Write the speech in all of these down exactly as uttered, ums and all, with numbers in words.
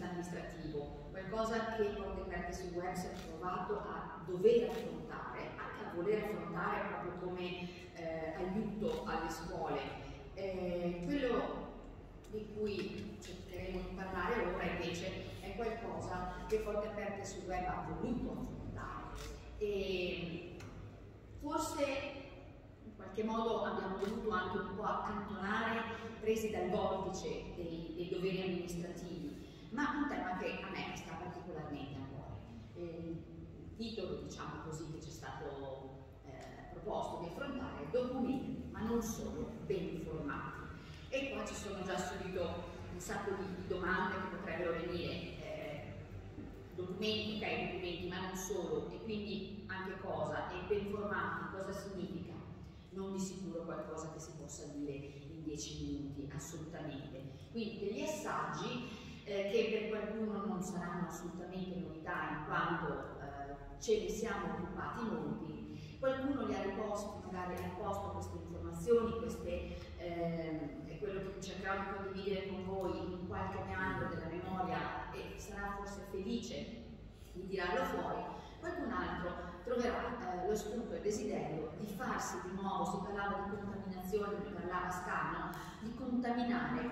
amministrativo, qualcosa che Porte Aperte sul web si è trovato a dover affrontare, anche a voler affrontare proprio come eh, aiuto alle scuole. Eh, quello di cui cercheremo di parlare ora invece è qualcosa che Porte Aperte sul web ha voluto affrontare. E forse in qualche modo abbiamo dovuto anche un po' accantonare, presi dal vortice dei, dei doveri amministrativi, ma un tema che a me sta particolarmente a cuore. Eh, il titolo, diciamo così, che ci è stato eh, proposto di affrontare è documenti, ma non solo, ben informati. E poi ci sono già subito un sacco di, di domande che potrebbero venire. Eh, documenti, ok, documenti, ma non solo, e quindi anche cosa, e ben informati, cosa significa? Non di sicuro qualcosa che si possa dire in dieci minuti, assolutamente. Quindi degli assaggi eh, che per qualcuno non saranno assolutamente novità, in quanto eh, ce ne siamo occupati molti, qualcuno li ha riposti, magari ha posto queste informazioni, queste, eh, è quello che cercherò di condividere con voi in qualche meandro della memoria e sarà forse felice di tirarlo fuori. Qualcun altro troverà eh, lo spunto e il desiderio di farsi di nuovo, si parlava di contaminazione, ne parlava Scano, di contaminare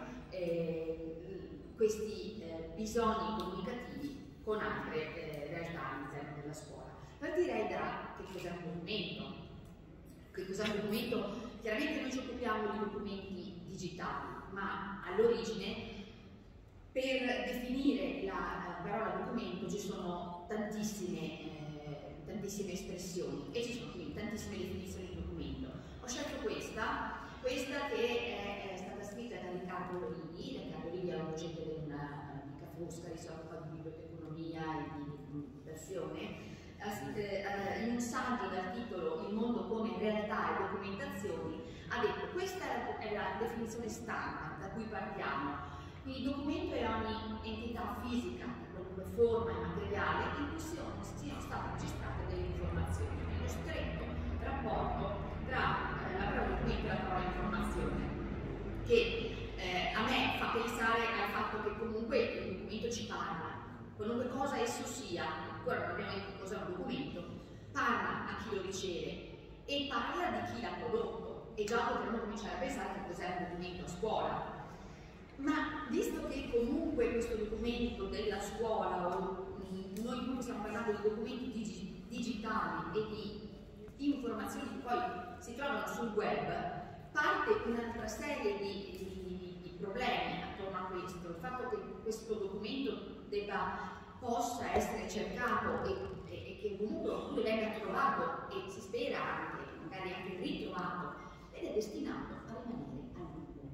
eh, questi eh, bisogni comunicativi con altre eh, realtà all'interno della scuola. Partirei da che cos'è un documento. Che cos'è un documento? Chiaramente noi ci occupiamo di documenti digitali, ma all'origine per definire la parola documento ci sono tantissime, eh, tantissime espressioni e ci sono quindi tantissime definizioni di documento. Ho scelto questa, questa che è, è stata scritta da Riccardo Lorini. Riccardo Lorini è un docente dell'Unica Foscari, si occupa di biblioteconomia e di versione. In un saggio dal titolo Il mondo come realtà e documentazioni ha detto: questa è la definizione standard da cui partiamo. Il documento è ogni entità fisica, di qualunque forma e materiale, in cui siano state registrate delle informazioni, nello stretto rapporto tra eh, la parola documento e la parola informazione, che eh, a me fa pensare al fatto che comunque il documento ci parla, qualunque cosa esso sia, ancora non abbiamo detto cos'è un documento, parla a chi lo riceve e parla di chi l'ha prodotto, e già potremmo cominciare a pensare che cos'è un documento a scuola. Ma visto che comunque questo documento della scuola, o mh, noi comunque stiamo parlando di documenti digi digitali e di informazioni che poi si trovano sul web, parte un'altra serie di, di, di, di problemi attorno a questo. Il fatto che questo documento debba, possa essere cercato e, e, e che comunque qualcuno venga trovato e si spera anche, magari anche ritrovato, ed è destinato a rimanere a lungo.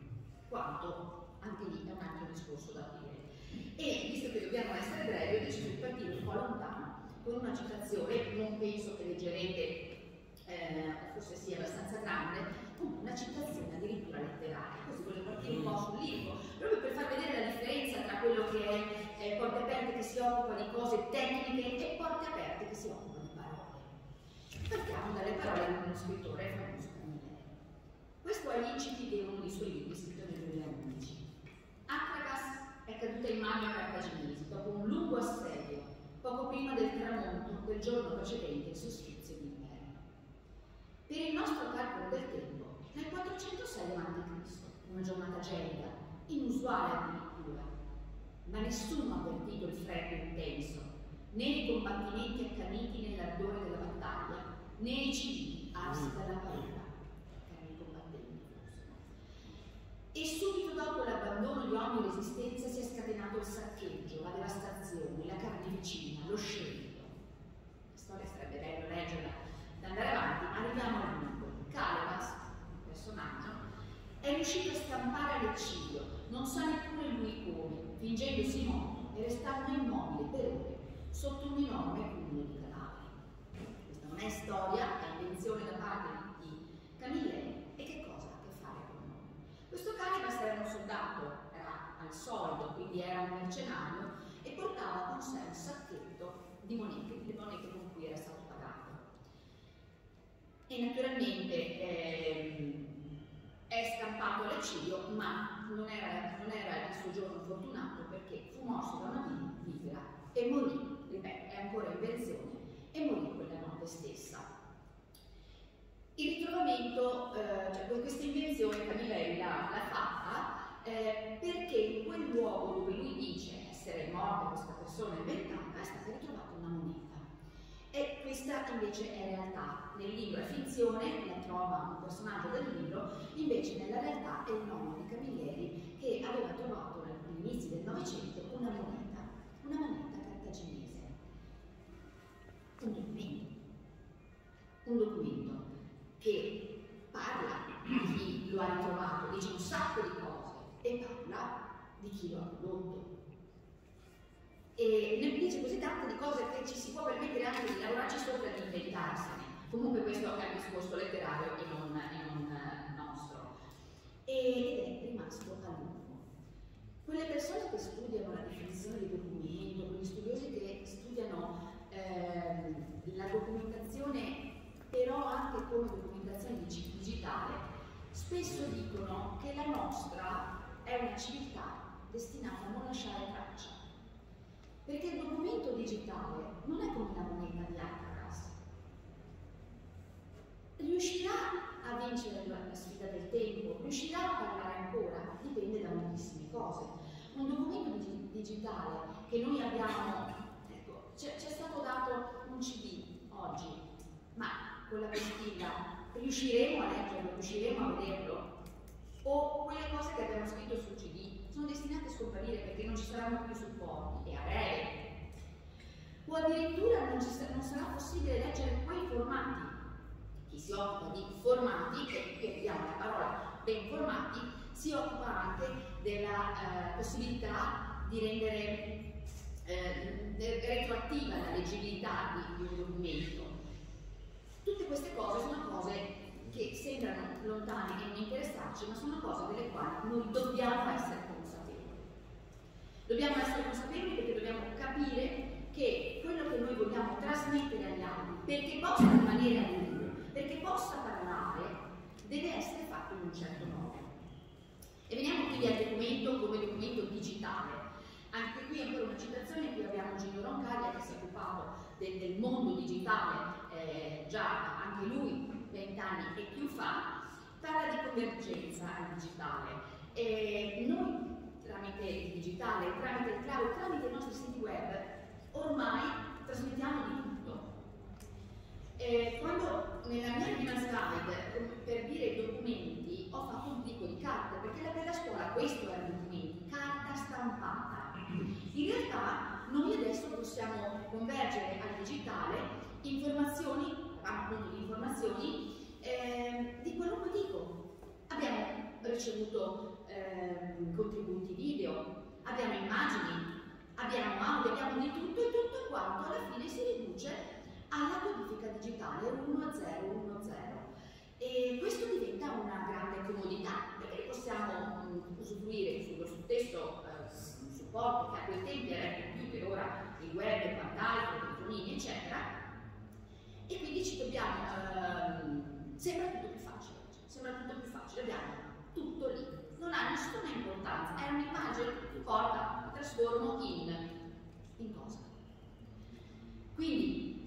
Quanto anche lì è un altro discorso da aprire. E visto che dobbiamo essere brevi, ho deciso di partire un po' lontano con una citazione, non penso che leggerete, eh, forse sia abbastanza grande, una citazione addirittura letteraria. Così voglio partire un po' sul libro, proprio per far vedere la differenza tra quello che è eh, Porte Aperte che si occupa di cose tecniche e Porte Aperte che si occupa di parole. Partiamo dalle parole di uno scrittore famoso. Questo è l'incipit di uno dei suoi libri, scritto nel duemilaundici. Akragas è caduta in mano ai cartaginesi dopo un lungo assedio, poco prima del tramonto del giorno precedente il solstizio d'inverno. Per il nostro calcolo del tempo, nel quattrocentosei avanti Cristo, una giornata gelida, inusuale addirittura, ma nessuno ha avvertito il freddo intenso, né i combattimenti accaniti nell'ardore della battaglia, né i civili arsi dalla paura. E subito dopo l'abbandono di ogni resistenza si è scatenato il saccheggio, la devastazione, la carneficina, lo scempio. La storia sarebbe bello leggerla da andare avanti, ma arriviamo al lungo. Calebas, il personaggio, è riuscito a scampare all'eccidio, non sa neppure lui come, fingendosi morto e restando immobile per ore sotto un enorme cumulo di cadaveri. Questa non è storia, è invenzione da parte di Camilleri. E che cosa ha a che fare con noi? Questo Calebas era un soldato, era al soldo, quindi era un mercenario, e portava con sé un sacchetto di monete, le monete con cui era stato pagato. E naturalmente ehm, è scampato all'eccidio, ma non era, non era il suo giorno fortunato perché fu morso da una vipera e morì, ripeto, è ancora invenzione, e morì quella notte stessa. Il ritrovamento, eh, cioè questa invenzione Camilleri l'ha fatta eh, perché in quel luogo dove lui dice essere morta questa persona inventata è stata ritrovata una moneta. E questa invece è realtà. Nel libro è finzione, la trova un personaggio del libro, invece nella realtà è il nonno di Camilleri che aveva trovato all'inizio del Novecento una moneta, una moneta cartaginese. Un documento, un documento che parla di chi lo ha ritrovato, dice un sacco di cose e parla di chi lo ha prodotto. E ne dice così tante di cose che ci si può permettere anche di lavorarci sopra e di inventarsene. Comunque questo è un discorso letterario e non, e non nostro. Ed è rimasto a lungo. Quelle persone che studiano la definizione di documento, quegli studiosi che studiano ehm, la documentazione, però anche come documentazione digitale, spesso dicono che la nostra è una civiltà destinata a non lasciare traccia. Perché il documento digitale non è come la moneta di Alcaraz. Riuscirà a vincere la sfida del tempo, riuscirà a parlare ancora, dipende da moltissime cose. Un documento dig digitale che noi abbiamo, ecco, ci è stato dato un C D oggi, ma con la postilla riusciremo a leggerlo, riusciremo a vederlo? O quelle cose che abbiamo scritto sul C D sono destinate a scomparire perché non ci saranno più supporti, e a breve. O addirittura non, ci sa non sarà possibile leggere quei formati. Chi si occupa di formati, che, che vediamo la parola ben formati, si occupa anche della eh, possibilità di rendere eh, retroattiva la leggibilità di, di un documento. Tutte queste cose sono cose che sembrano lontane e non interessarci, ma sono cose delle quali noi dobbiamo essere consapevoli. Dobbiamo essere consapevoli perché dobbiamo capire che quello che noi vogliamo trasmettere agli altri, perché possa rimanere a lungo, perché possa parlare, deve essere fatto in un certo modo. E veniamo quindi al documento come documento digitale. Anche qui ancora una citazione, qui abbiamo Gino Roncaglia che si è occupato del, del mondo digitale, eh, già anche lui vent'anni e più fa, parla di convergenza al digitale. E noi tramite il digitale, tramite il cloud, tramite i nostri siti web, ormai trasmettiamo di tutto. E quando nella mia prima slide, per dire documenti, ho fatto un plico di carta, perché per la scuola questo era il documento, carta stampata. In realtà noi adesso possiamo convergere al digitale informazioni, appunto di informazioni, eh, di qualunque tipo. Abbiamo ricevuto eh, contributi video, abbiamo immagini, abbiamo audio, abbiamo di tutto e tutto quanto alla fine si riduce alla codifica digitale uno zero uno zero. E questo diventa una grande comodità perché possiamo mh, usufruire sullo stesso eh, supporto che a quei tempi era il computer, ora il web e quant'altro, telefonini eccetera, e quindi ci dobbiamo, ehm, sembra tutto più facile, sembra tutto più facile, abbiamo tutto lì, non ha nessuna importanza, è un'immagine che porta, trasformo in, in cosa. Quindi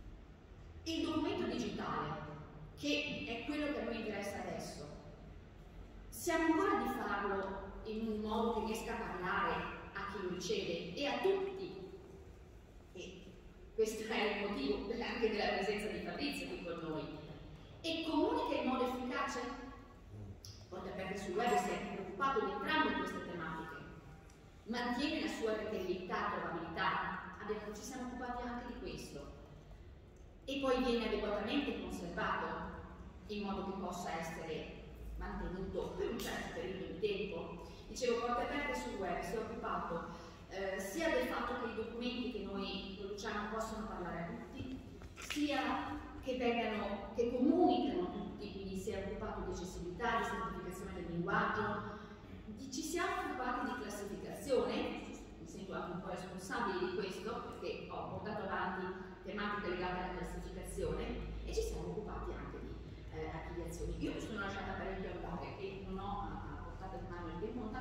il documento digitale, che è quello che a noi interessa adesso, siamo ancora di farlo in un modo che riesca a parlare a chi lo riceve e a tutti. E questo è il motivo anche della presenza di Fabrizio qui con noi. E comunica in modo efficace? Porta Aperte sul Web si è preoccupato di entrambe queste tematiche. Mantiene la sua reperibilità, trovabilità. Abbiamo, ci siamo occupati anche di questo. E poi viene adeguatamente conservato in modo che possa essere mantenuto per un certo periodo di tempo. Dicevo, Porte Aperte sul Web si è occupato eh, sia del fatto che i documenti che noi produciamo possano parlare a tutti, sia che vengano, che comunicano a tutti, quindi si è occupato di accessibilità, di semplificazione del linguaggio, di, ci siamo occupati di classificazione, mi sento anche un po' responsabile di questo perché ho portato avanti tematiche legate alla classificazione e ci siamo occupati anche di eh, archiviazioni. Io mi sono lasciata parecchio andare e non ho a portata di mano il tempo,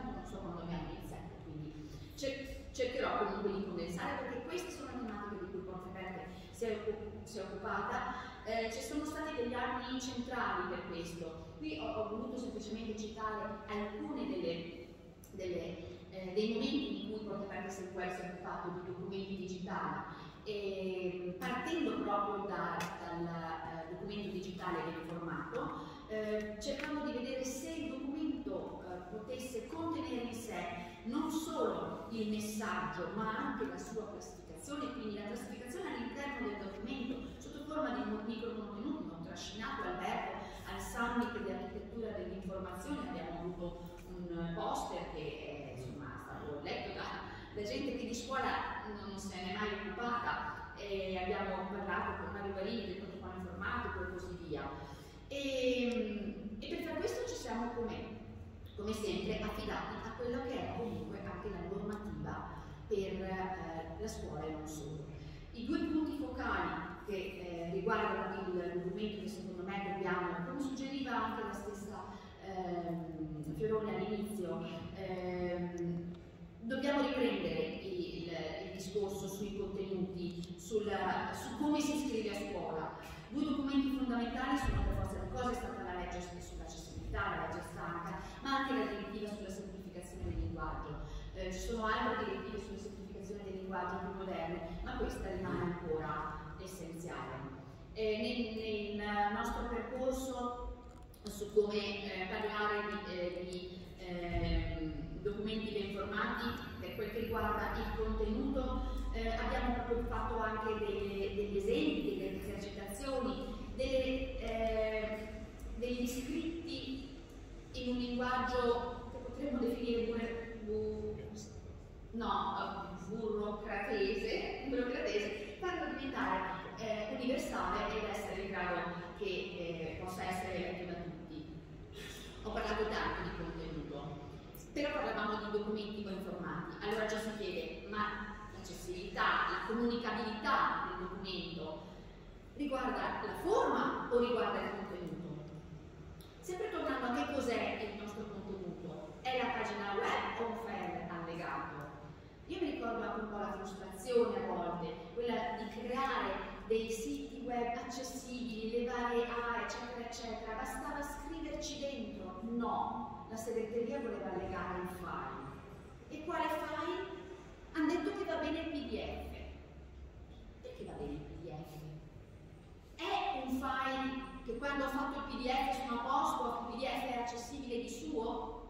si è occupata, eh, ci sono stati degli anni centrali per questo. Qui ho, ho voluto semplicemente citare alcune delle, delle, eh, dei momenti in cui Porte Aperte sul Web si è occupato di documenti digitali, e, partendo proprio da, dal eh, documento digitale del formato, eh, cercando di vedere se il documento eh, potesse contenere in sé non solo il messaggio, ma anche la sua classificazione, quindi la classificazione all'interno del documento sotto forma di microcontenuti. Ho trascinato Alberto al Summit di Architettura dell'Informazione, abbiamo avuto un poster che è, insomma, è stato letto da, da gente che di scuola non se ne è mai occupata, e abbiamo parlato con Mario Varini del protocollo informatico e così via. E, e per fare questo ci siamo, come, come sempre, affidati a quello che è comunque anche la normativa per eh, la scuola e non solo. I due punti focali che eh, riguardano il documento, che secondo me dobbiamo, come suggeriva anche la stessa ehm, Fioroni all'inizio, ehm, dobbiamo riprendere il, il discorso sui contenuti, sulla, su come si iscrive a scuola. Due documenti fondamentali sono, per forza di cose, è stata la legge sull'accessibilità, la legge stanca, ma anche la direttiva sulla semplificazione del linguaggio. Eh, ci sono altre direttive sulla semplificazione del linguaggio più moderne, ma questa rimane ancora essenziale. Eh, nel, nel nostro percorso su come eh, parlare di, eh, di eh, documenti ben formati, per quel che riguarda il contenuto, eh, abbiamo proprio fatto anche delle, degli esempi, delle esercitazioni, delle, eh, degli scritti in un linguaggio che potremmo definire pure bu, no, burocratese, burocratese, farlo diventare eh, universale ed essere in grado che eh, possa essere letto da tutti. Ho parlato tanto di contenuto, però parlavamo di documenti ben formati. Allora già si chiede, ma l'accessibilità, la comunicabilità del documento riguarda la forma o riguarda il contenuto? Sempre tornando a che cos'è il nostro contenuto, è la pagina web o un file allegato? Io mi ricordo anche un po' la frustrazione a volte, quella di creare dei siti web accessibili, le varie A, eccetera, eccetera, bastava scriverci dentro. No, la segreteria voleva allegare il file. E quale file? Hanno detto che va bene il P D F. Perché va bene il P D F? È un file che quando ho fatto il P D F sono a posto, il P D F è accessibile di suo?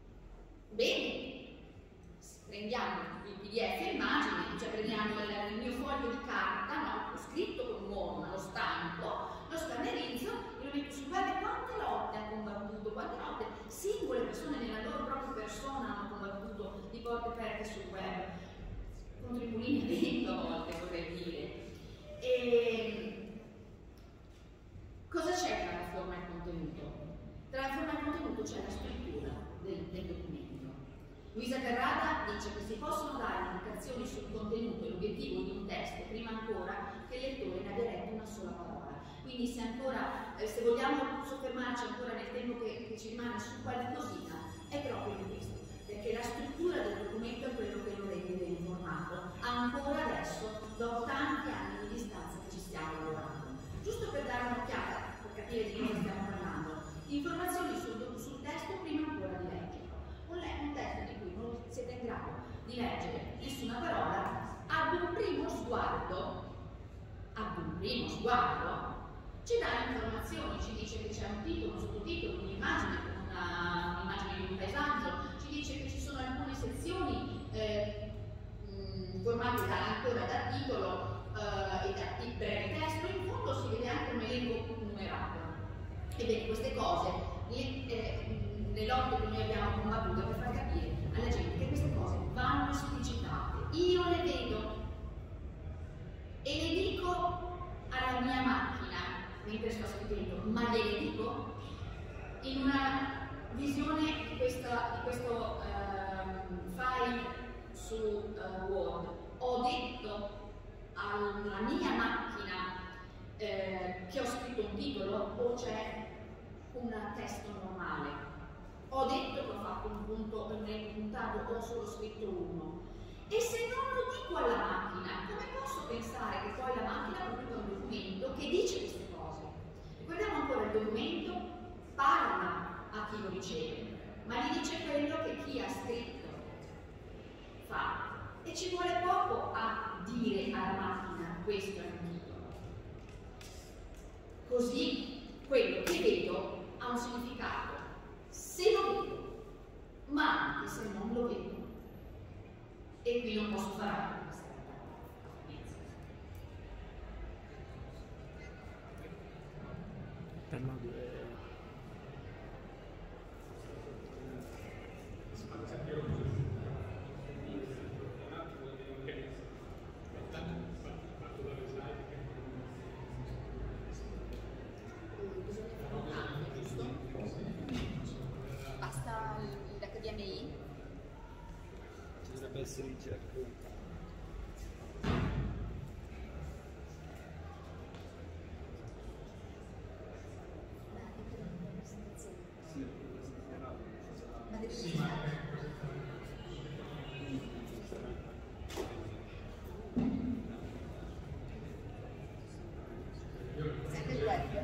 Bene, prendiamo il P D F immagine, cioè prendiamo il, il mio foglio di carta, no, ho scritto con un uomo, ma lo stampo, lo scannerizzo e lo metto su web. Quante lotte ha combattuto, quante lotte singole persone nella loro propria persona hanno combattuto di Porte Aperte sul web, con tribulini a vento a volte, vorrei dire. E cosa c'è tra la forma e il contenuto? Tra la forma e il contenuto c'è la struttura del, del documento. Luisa Carrada dice che si possono dare indicazioni sul contenuto e l'obiettivo di un testo prima ancora che il lettore ne abbia letto una sola parola. Quindi se ancora, eh, se vogliamo soffermarci ancora nel tempo che, che ci rimane su qualcosina, è proprio questo, perché la struttura del documento è quello che lo rende ben informato, ancora adesso, dopo tanti anni di distanza che ci stiamo lavorando. Giusto per dare un'occhiata, per capire di cosa stiamo parlando, informazioni sul, sul testo prima ancora di leggerlo. Un testo di cui non siete in grado di leggere nessuna parola, ad un primo sguardo, ad un primo sguardo, ci dà informazioni, ci dice che c'è un titolo, un sottotitolo, un'immagine, un'immagine di un paesaggio, ci dice che ci sono alcune sezioni eh, mh, formate da, ancora da titolo eh, e da breve testo, in fondo si vede anche un elenco numerato. Ebbene, queste cose le, eh, le lotte che noi abbiamo combattuto per far capire alla gente che queste cose vanno esplicitate. Io le vedo e le dico alla mia macchina mentre sto scrivendo, ma gliele dico in una visione di, questa, di questo uh, file su uh, Word. Ho detto alla mia macchina eh, che ho scritto un titolo o c'è un testo normale. Ho detto che ho fatto un punto, un puntato, ho solo scritto uno. E se non lo dico alla macchina, come posso pensare che poi la macchina produca un documento che dice queste cose? Guardiamo ancora il documento, parla a chi lo riceve, ma gli dice quello che chi ha scritto fa. E ci vuole poco a dire alla macchina questo è un titolo. Così quello che vedo ha un significato se lo vedo, ma anche se non lo vedo. E qui non posso fare altro. Per la basta l'H D M I? dovrebbe essere in cerco. Sì, ma sempre il web.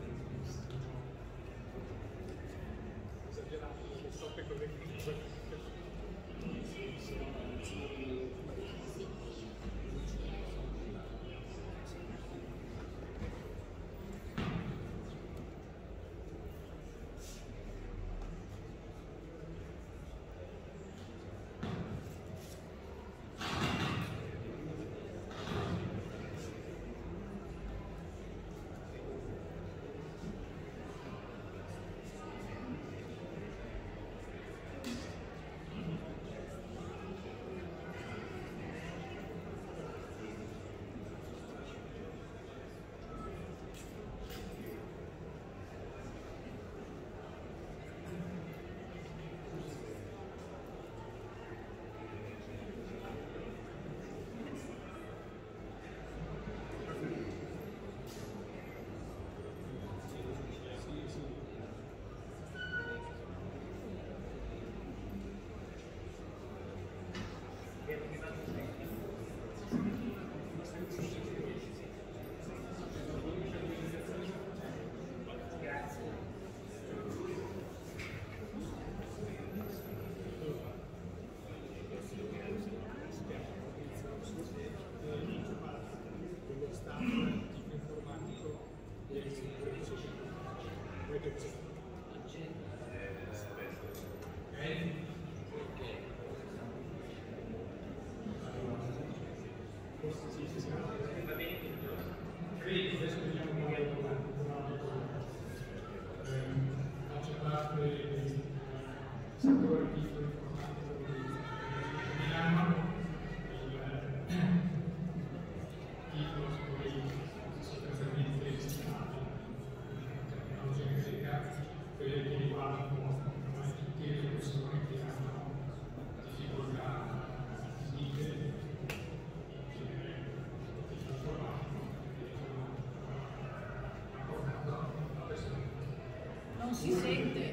Non si sente.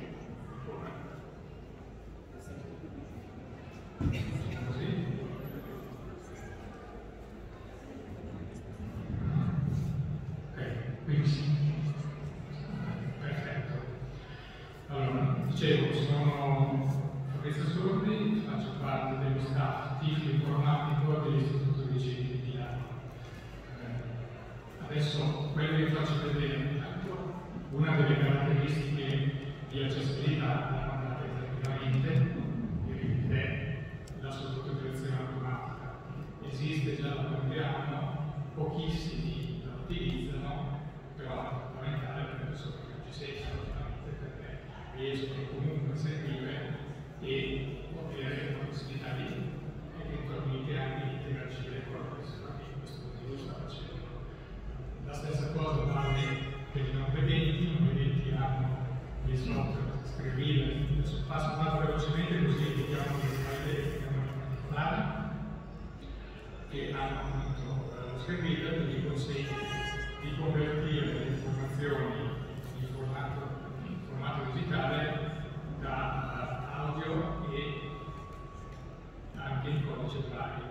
Quindi sì, perfetto. Allora, dicevo, sono Fabrizio Sordi, faccio parte dello staff tifo informatico dell'Istituto di Ricerche di Milano. Eh, adesso quello che faccio vedere, intanto, una delle caratteristiche di accessibilità la mandate tranquillamente, ed è la sottotitolazione automatica. Esiste già da qualche anno, pochissimi la utilizzano, però è fondamentale per le persone che non ci sentono, perché riescono comunque a seguire e avere la possibilità di eventualmente anche interagire con la persona che in questo motivo sta facendo. La stessa cosa vale per i non vedenti, i non vedenti hanno gli software scrivibili. Adesso passo molto velocemente così vediamo le slide che abbiamo in particolare, che hanno appunto lo scrivibile che gli consente di convertire le informazioni in formato, in formato digitale da audio e anche in codice braille.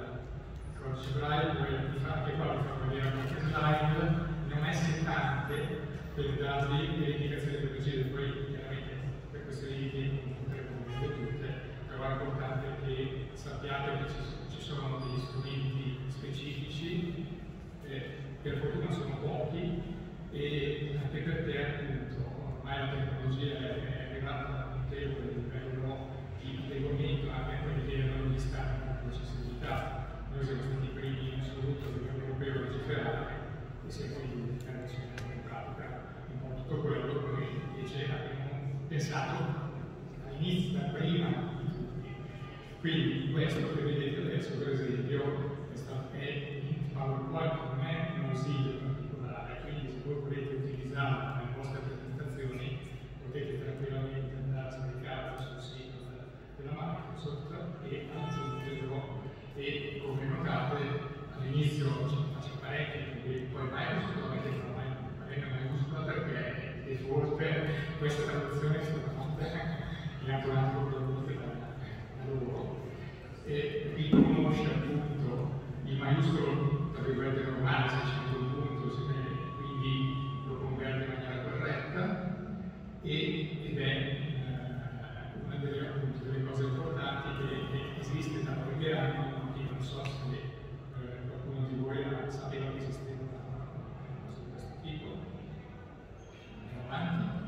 pensato all'inizio, da prima. Quindi questo che vedete adesso, per esempio, è, stato, è in PowerPoint, non è un ausilio particolare, quindi se voi volete utilizzarlo nelle vostre presentazioni potete tranquillamente andare a scaricarlo sul sito della Microsoft e aggiungerlo. E come notate all'inizio c'è parecchio, perché poi Microsoft non è mai parecchio maiuscola perché default questa traduzione è stata fatta in automatico prodotte da loro, e riconosce appunto il maiuscolo tra virgolette normale se c'è un punto, quindi lo converte in maniera corretta, e, ed è eh, una delle, appunto, delle cose importanti che, che esiste da qualche anno, che non so se eh, qualcuno di voi sapeva che esisteva una cosa di questo tipo. Andiamo avanti.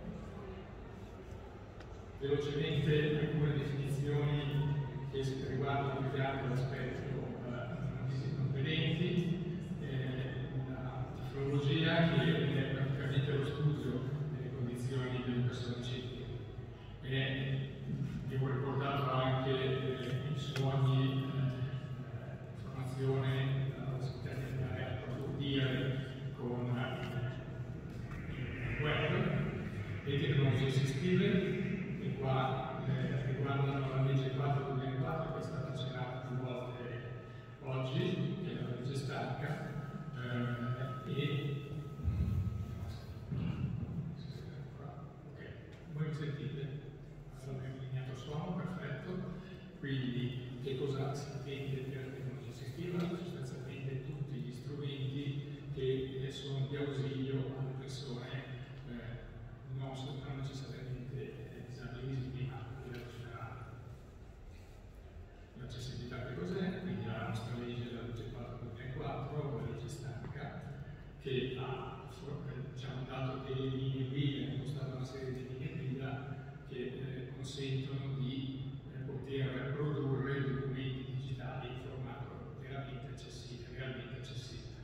Velocemente alcune definizioni che riguardano più che altro l'aspetto uh, non vedenti, eh, la tiflologia che è praticamente lo studio delle condizioni delle persone cieche. E vi ho riportato anche eh, i suoni, eh, informazione da possibilità di andare a approfondire con eh, il web, le tecnologie assistive. Qua eh, riguardano la legge quattro duemilaquattro che è stata accennata più volte oggi, che è la legge stanca, eh, e ok, voi mi sentite? Allora abbiamo eliminato suono, perfetto. Quindi che cosa si intende per tecnologia assistiva? Sostanzialmente tutti gli strumenti che sono di ausilio alle persone, eh, non, non necessariamente visibili, ma a livello generale. L'accessibilità che cos'è? Quindi la nostra legge, la legge quattro duemilaquattro, la legge stanca, che ha diciamo, dato delle linee guida, ha impostato una serie di linee guida che eh, consentono di eh, poter produrre documenti digitali in formato veramente accessibile, realmente accessibile.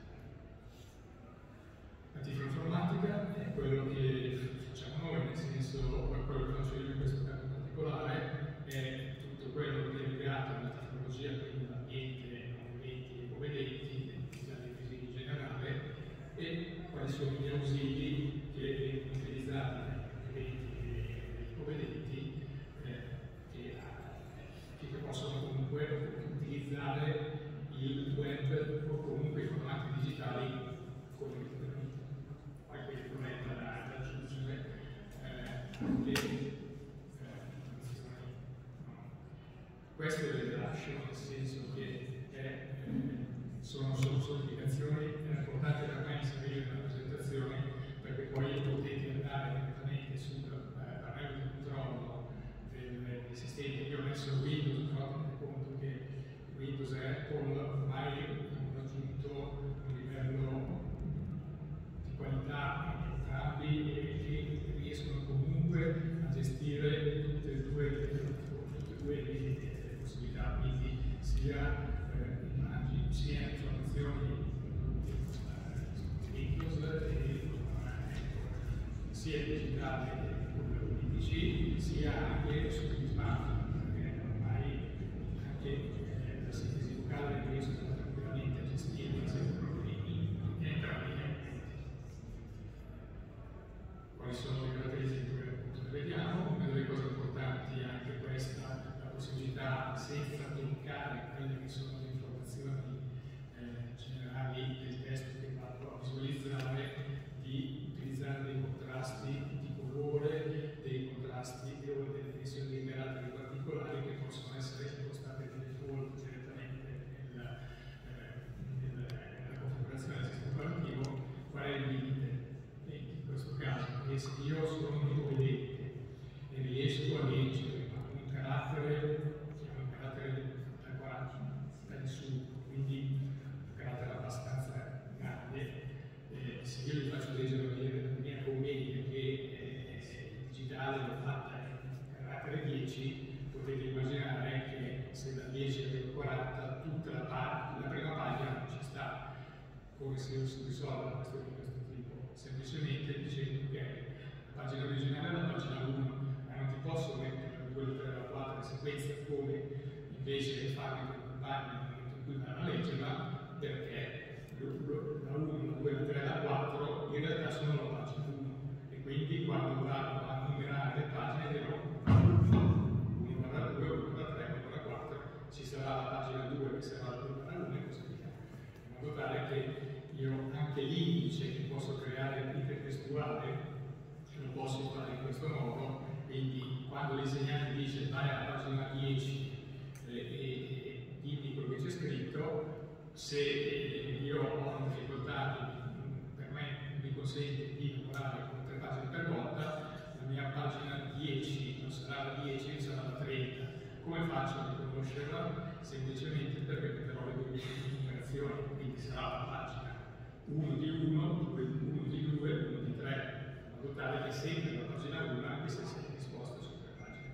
La tifloinformatica è quello che facciamo noi, nel senso, quello che faccio io in questo caso in particolare, è tutto quello che è legato alla tecnologia, quindi all'ambiente, non vedenti e ipovedenti, utilizzati visivi in generale, e quali sono gli ausili che vengono utilizzati dai vedenti e ipovedenti, eh, che, che possono comunque utilizzare il web o comunque i formati digitali come qualche strumento da aggiungere, eh, anche eh, questo è il lascio, nel senso che è, eh, sono solo sollecitazioni importanti per me inserire nella presentazione, perché poi potete andare direttamente sul eh, pannello di controllo del, dei sistemi. Io ho messo Windows, però tenete conto che Windows e Apple ormai hanno raggiunto un livello di qualità entrambi e che riescono comunque a gestire tutte e due, tutte e due le, le possibilità, quindi sia eh, immagini, sia informazioni Windows e sia digitale come P C, sia anche sugli smartphone, perché ormai anche eh, la sintesi vocale riescono tranquillamente a gestire in entrambi gli ambienti. Quali sono le caratteristiche che appunto vediamo? Una delle cose importanti è anche questa, la possibilità, senza toccare quelle che sono le informazioni eh, generali del testo che vado a visualizzare, di utilizzare dei contrasti di colore, dei contrasti o delle dimensioni di carattere particolari che possono essere impostate di default direttamente nella, eh, nella, nella configurazione del sistema operativo. Qual è il limite? In questo caso, se io sono un ipovedente e riesco a leggere un carattere, un carattere da qua in su, quindi un carattere abbastanza grande, eh, se io gli faccio leggere la mia commedia che è digitale, l'ho fatta in carattere dieci, potete immaginare che se da dieci a quaranta tutta la, la prima pagina non ci sta, come se io si risolva questione di questo tipo, semplicemente dicendo che la pagina originale è la pagina uno, sequenza come invece farmi preoccupare nel momento in cui vanno a leggerla, perché la uno, la due, la tre, la quattro in realtà sono la pagina uno, e quindi quando vado a numerare le pagine dirò uno barra due, uno barra tre, uno barra quattro, ci sarà la pagina due che sarà la due barra uno e così via, in modo tale che io anche l'indice che posso creare intertestuale lo posso fare in questo modo. Quindi quando l'insegnante dice vai alla pagina dieci e, e dimmi quello che c'è scritto, se io ho una difficoltà, per me mi consente di lavorare con tre pagine per volta, la mia pagina dieci non sarà la dieci, sarà la trenta. Come faccio a riconoscerla? Semplicemente perché metterò le due numerazioni, quindi sarà la pagina uno di uno, uno di due, uno di tre, in modo tale che sempre la pagina uno, anche se si è disposta su tre pagine.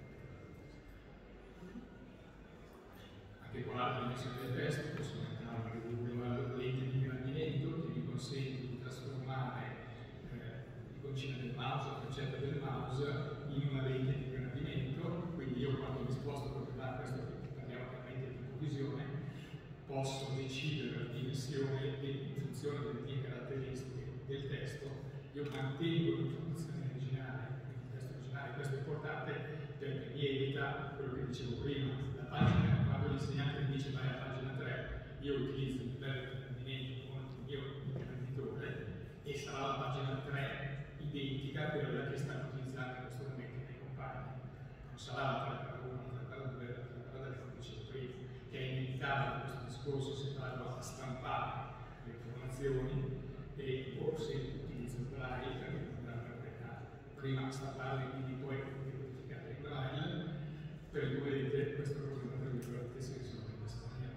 Anche qua la dimensione del testo posso mettere una lente di ingrandimento che mi consente di trasformare eh, l'iconcina del mouse, il concetto del mouse, in una lente di ingrandimento. Quindi io quando mi sposto proprio da questo, parliamo ovviamente di inclusione, posso decidere la dimensione in funzione delle mie caratteristiche del testo. Io mantengo l'informazione originale, quindi il testo originale. Questo è importante perché mi evita quello che dicevo prima, la pagina, quando l'insegnante mi dice vai a pagina tre, io utilizzo il livello di apprendimento con il mio imprenditore e sarà la pagina tre identica a quella che stanno utilizzando in questo momento i miei compagni. Non sarà la tre per uno, la tre per due, la tre per tre, come dicevo prima, che è inevitabile questo discorso se vado a stampare le informazioni e o se utilizzo il braille perché non è interpretato. Prima stamparle e quindi poi modificare il braille, per cui vedete questo problema tra virgolette si risolve in questa maniera.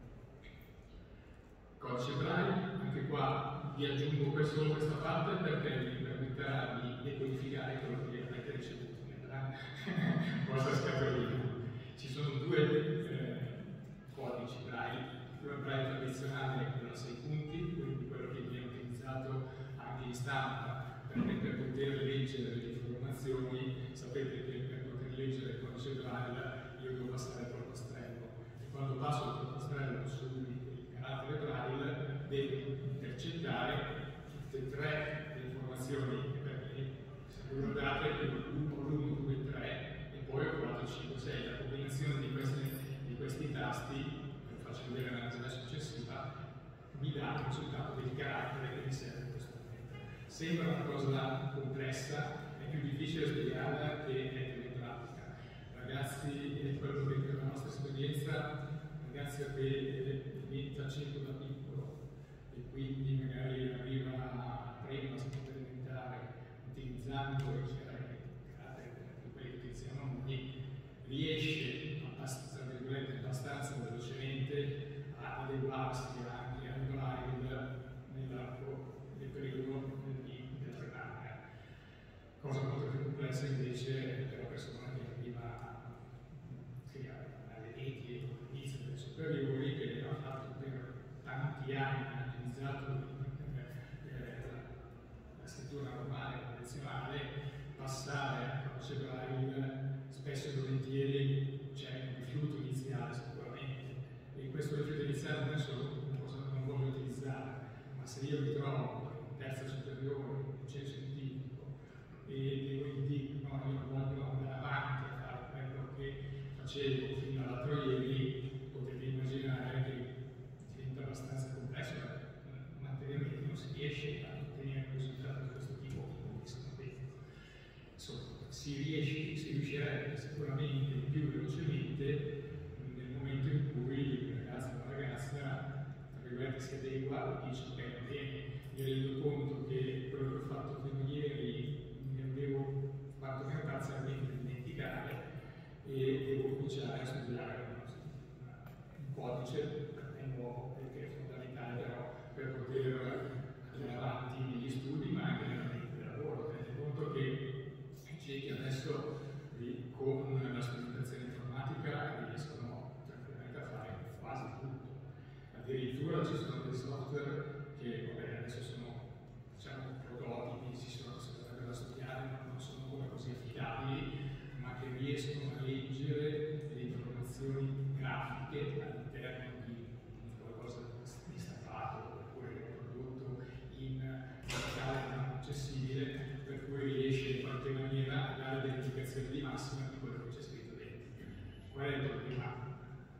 Codice braille, anche qua vi aggiungo solo questa parte perché vi permetterà di decodificare quello che avete ricevuto nella vostra scatolina. Ci sono due eh, codici braille, il braille tradizionale è quello a sei punti, quindi quello che viene utilizzato anche in stampa, perché per poter leggere le informazioni sapete che per poter leggere il codice braille io devo passare il polpastrello, e quando passo il polpastrello sul carattere braille devo intercettare tutte e tre le informazioni, perché se voi guardate uno, due, tre e poi ho quattro, cinque, sei, la combinazione di questi, di questi tasti, che faccio vedere nella slide successiva, mi dà il risultato del carattere che mi serve in questo momento. Sembra una cosa complessa, è più difficile spiegarla che metterla in pratica. Ragazzi, è quello che per la nostra esperienza, ragazzi che diventa cieco da piccolo e quindi magari arriva a prima, seconda elementare, utilizzando i caratteri di quelli che utilizziamo noi, riesce abbastanza, abbastanza velocemente a adeguarsi anche al braille nell'arco del periodo della primaria. Cosa molto più complessa invece per la persona che arriva sì, alle medie, all'inizio delle superiori, che ha fatto per tanti anni, ha utilizzato eh, la scrittura normale, convenzionale, passare a codice braille spesso e volentieri c'è un rifiuto iniziale sicuramente, e questo rifiuto iniziale non è solo una cosa che non voglio utilizzare, ma se io mi trovo in terza superiore, in liceo scientifico, e devo dire no, io voglio andare avanti a fare quello che facevo fino all'altro ieri, potete immaginare che diventa abbastanza complesso, perché materialmente non si riesce a ottenere un risultato di questo tipo. Insomma, si, riesce, si riuscirebbe sicuramente più velocemente nel momento in cui il ragazzo o la ragazza tra virgolette si adegua e dice ok, va bene, mi rendo conto che quello che ho fatto fino a ieri mi avevo fatto per parzialmente dimenticare e devo cominciare a studiare un codice è nuovo perché è fondamentale però per poter andare avanti negli studi ma anche nell'ambiente del lavoro. Tenete conto che che adesso con la strumentazione informatica riescono tranquillamente a fare quasi tutto. Addirittura ci sono dei software che vabbè, adesso sono diciamo, prototipi, si sono da studiare, ma non sono ancora così affidabili, ma che riescono a leggere le informazioni grafiche all'interno di qualcosa di stampato oppure prodotto in digitale non accessibile, per cui riesce in qualche maniera a dare delle indicazioni di massima di quello che c'è scritto dentro. Qual è il problema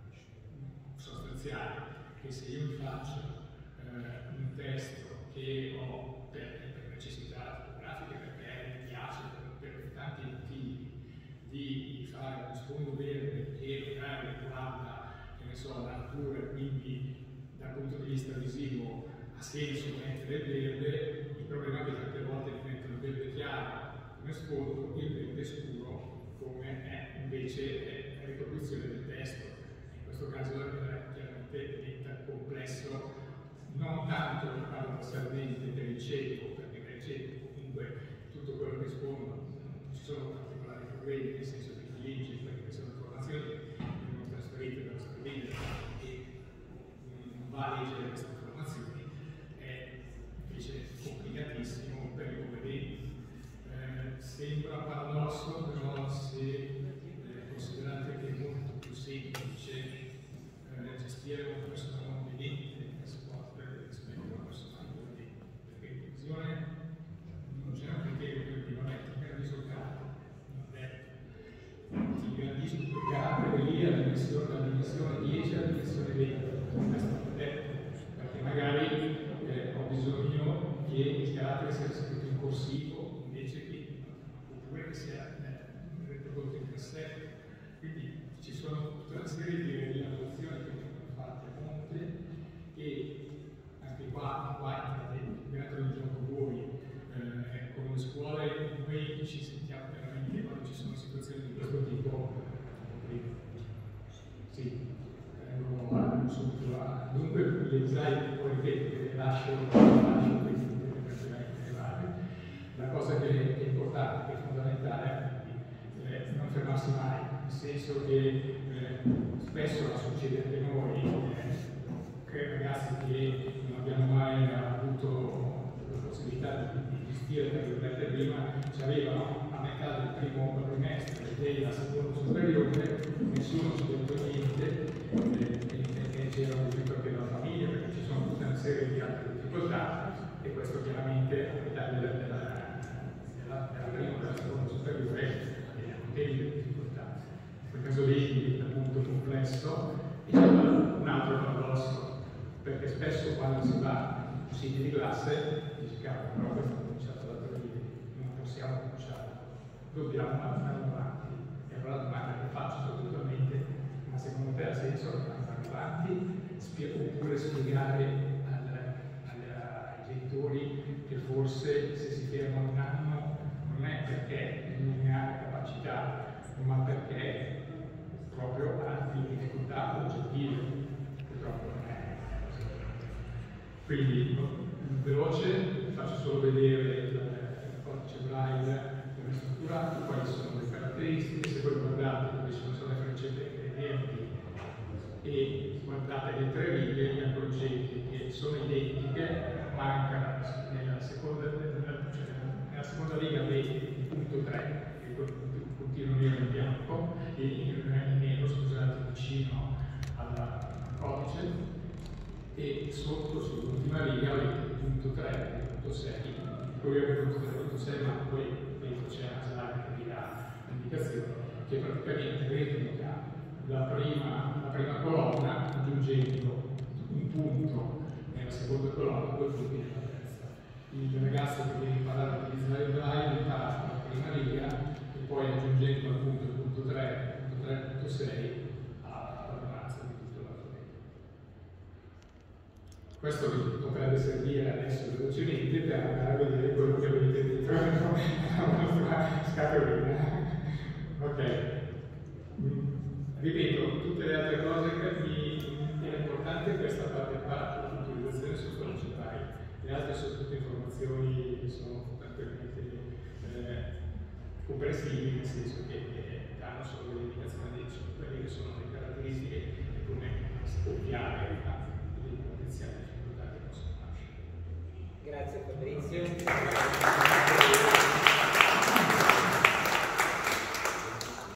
sostanziale? Che se io mi faccio eh, un testo che ho per, per necessità fotografiche, perché mi piace, per, per tanti motivi, di fare uno sfondo verde che magari riguarda, che ne so, la natura, quindi dal punto di vista visivo ha senso mettere il verde. Il problema è che tante volte mi mettono il verde chiaro come sfondo e il verde scuro come è invece è riproduzione del testo. In questo caso eh, chiaramente diventa complesso, non tanto paradossalmente per il cieco, perché per il cieco comunque tutto quello che sfondo non ci sono particolari problemi, nel senso che chi legge quelle che sono informazioni vengono trasferite dallo scrivere e non va a leggere queste informazioni, è invece complicatissimo per i povedenti. Eh, sembra un paradosso, però se eh, considerate che è molto più semplice eh, gestire una persona non vedente rispetto a una persona non vedente, perché in visione non c'è un criterio per dire vabbè ti capisco il carattere, non è detto, ti capisco il carattere lì alla dimensione, dalla dimensione dieci alla dimensione venti, questo non è detto, perché magari eh, ho bisogno che il carattere sia scritto in corsivo invece che, oppure che sia eh, riprodotto in cassetto. Quindi ci sono tutta una serie di rielaborazioni che vengono fatte a monte e anche qua, qua entrato in gioco voi, eh, come scuole noi ci sentiamo veramente quando ci sono situazioni di questo tipo. Sì, vengo subito a dunque le slide poi le lascio, lascio quindi la cosa che è importante, che è fondamentale è non fermarsi mai, nel senso che eh, spesso succede anche noi, eh, che ragazzi che non abbiamo mai avuto la possibilità di, di gestire, tra virgolette, prima, ci avevano a metà del primo trimestre della seconda superiore, nessuno ci ha detto niente, e c'era un debito anche della famiglia, perché ci sono tutta una serie di altre difficoltà, e questo chiaramente a metà della, della, della, della prima e della seconda superiore è un delle difficoltà. In quel caso lì diventa molto complesso e c'è un altro paradosso, perché spesso quando si va in siti di classe dice cavolo, però questo è cominciato da tre libri, non possiamo cominciare, dobbiamo andare avanti. E allora la domanda che faccio soprattutto, ma secondo te ha senso andare avanti oppure spiegare al, al, ai genitori che forse se si fermano un anno non è perché non ne ha capacità, ma perché proprio ha delle difficoltà oggettive, purtroppo non è così. Quindi veloce, faccio solo vedere il codice Braille come strutturato, quali sono le caratteristiche. Se voi guardate dove ci sono le freccette ingredienti e guardate le tre righe, vi accorgete che sono identiche, manca nella seconda, nella, cioè nella seconda riga avete il punto tre, che è il puntino nero in bianco, e in nero, scusate, vicino alla, al codice, e sotto sull'ultima riga avete il punto tre, il punto sei, poi avete il punto tre, il punto sei, ma poi dentro c'è una slide che vi dà l'indicazione, che praticamente replica la prima, la prima colonna aggiungendo un punto nella seconda colonna, due punti nella terza. Il ragazzo che deve imparare a utilizzare il Braille impara la prima riga e poi aggiungendo al punto il punto tre, il punto tre, il punto sei alla padronanza di tutto l'alfabeto. Questo vi potrebbe servire adesso velocemente per andare a vedere quello che avete dentro la nostra scatolina. Ok. Ripeto, tutte le altre cose che mi era importante, questa parte qua, l'utilizzazione su codice Braille. Le altre sono tutte informazioni che sono tranquillamente eh, comprensibili, nel senso che eh, danno solo delle indicazioni su quelle che sono le caratteristiche e come scoppiare le potenziali difficoltà che possono nascere. Grazie Fabrizio.